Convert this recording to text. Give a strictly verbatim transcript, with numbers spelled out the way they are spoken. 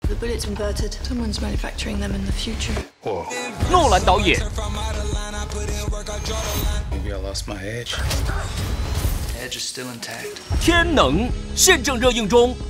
The bullets inverted. Someone's manufacturing them in the future. Whoa. 诺兰导演， Maybe I lost my edge. Edge is still intact. 天能现正热映中，